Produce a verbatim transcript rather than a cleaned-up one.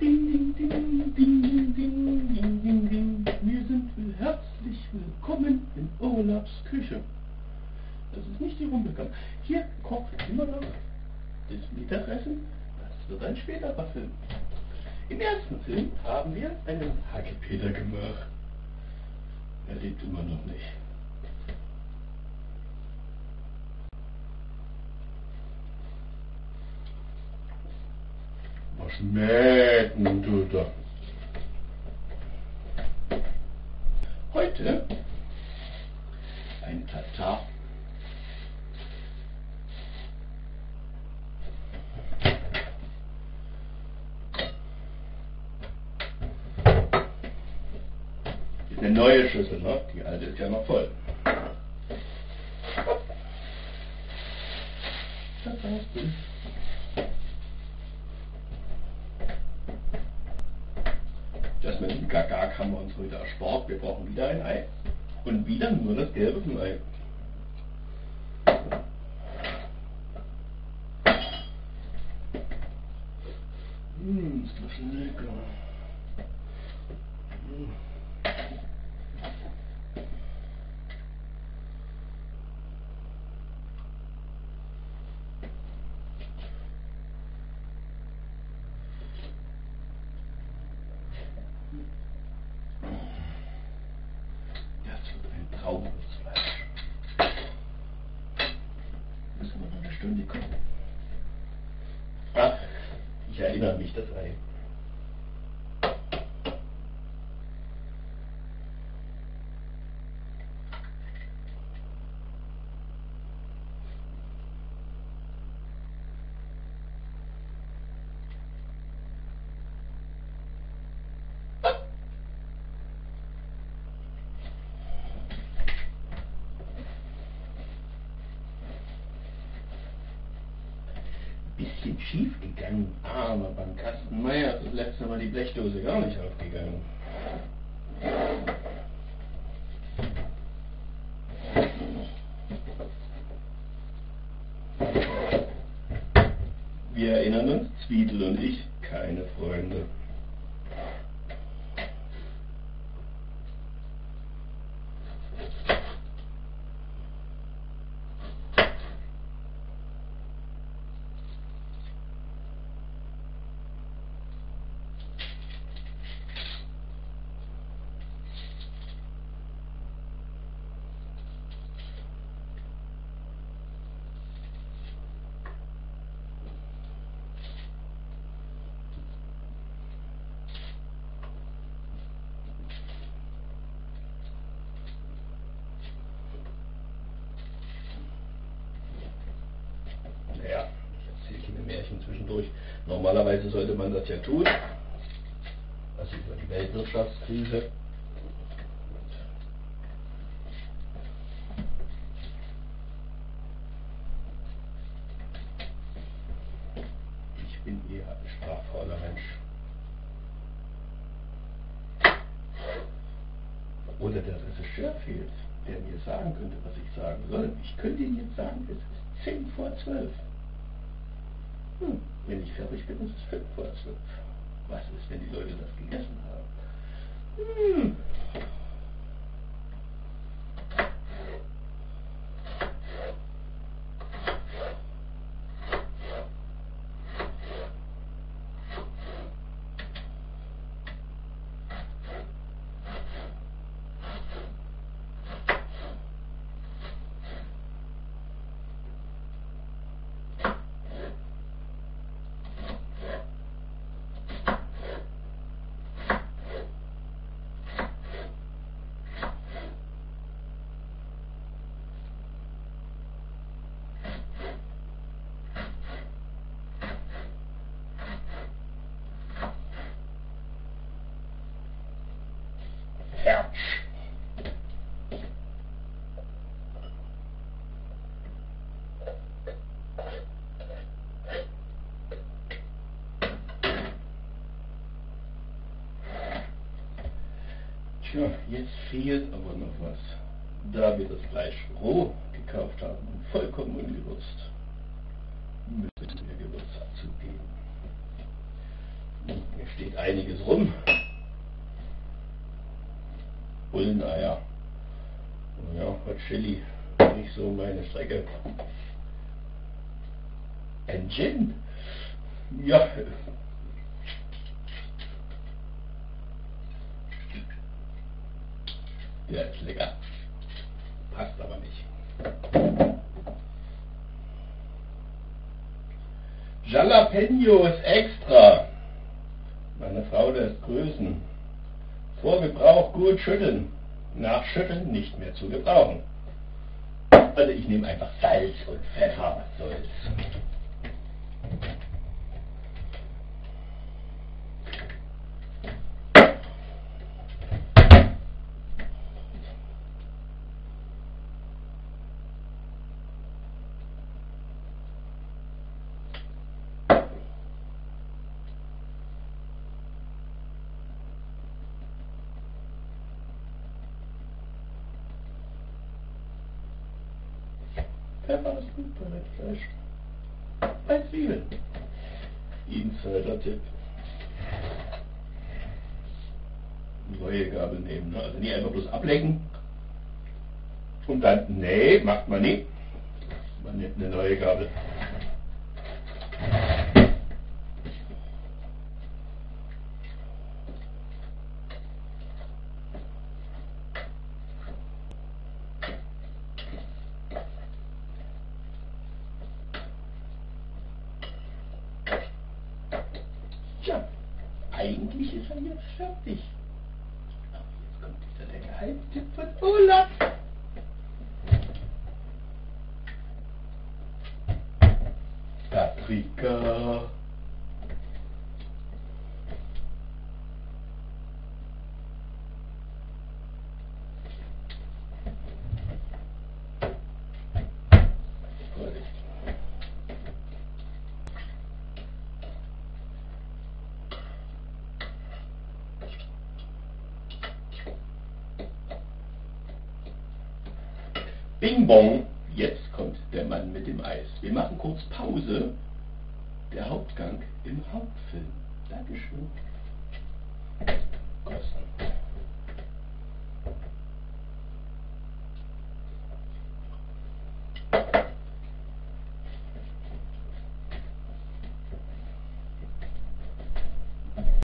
Ding, ding, ding, ding, ding, ding, ding, ding. Wir sind herzlich willkommen in Olafs Küche. Das ist nicht die Unbekannt. Hier kocht immer noch das Mittagessen. Das wird ein späterer Film. Im ersten Film haben wir einen Hackepeter gemacht. Er lebt immer noch nicht. Was schmecken tut er? Heute ein Tatar. Ist eine neue Schüssel, ne? Die alte ist ja noch voll. Das heißt, das mit dem Gagag haben wir uns heute erspart. Wir brauchen wieder ein Ei. Und wieder nur das Gelbe vom Ei. Mmh, ist das lecker. Mmh. Traumfleisch. Müssen wir noch eine Stunde kochen. Ach, ich erinnere mich, das Ei. Bisschen schief gegangen, aber beim Kastenmeier ist das letzte Mal die Blechdose gar nicht aufgegangen. Wir erinnern uns, Zwiebel und ich, keine Freunde. Ja, ich erzähle mir Märchen zwischendurch. Normalerweise sollte man das ja tun. Also über die Weltwirtschaftskrise. Ich bin eher ein sprachfauler Mensch. Oder der Regisseur fehlt, der mir sagen könnte, was ich sagen soll. Ich könnte Ihnen jetzt sagen, es ist zehn vor zwölf. Hm, wenn ich fertig bin, ist es fünf vor zwölf. Was ist, wenn die Leute das gegessen haben? Hm. Herz. Tja, jetzt fehlt aber noch was. Da wir das Fleisch roh gekauft haben und vollkommen ungewürzt, müssen wir Gewürz dazugeben. Hier steht einiges rum. Bulleneier. Ja, Hot Chili. Nicht so meine Strecke. Ein Gin. Ja. Der ist lecker. Passt aber nicht. Jalapenos extra. Meine Frau lässt grüßen. Vor Gebrauch gut schütteln. Nach Schütteln nicht mehr zu gebrauchen. Also ich nehme einfach Salz und Pfeffer, was soll's. Pfeffer ist gut bei Rindfleisch. Bei Zwiebeln. Insider-Tipp. Neue Gabel nehmen. Ne? Also nicht einfach bloß ablecken. Und dann, nee, macht man nicht. Man nimmt eine neue Gabel. Tja, eigentlich ist er jetzt fertig. Aber jetzt kommt wieder der Geheimtipp von Olaf. Paprika. Bing Bong, jetzt kommt der Mann mit dem Eis. Wir machen kurz Pause. Der Hauptgang im Hauptfilm. Dankeschön. Kosten.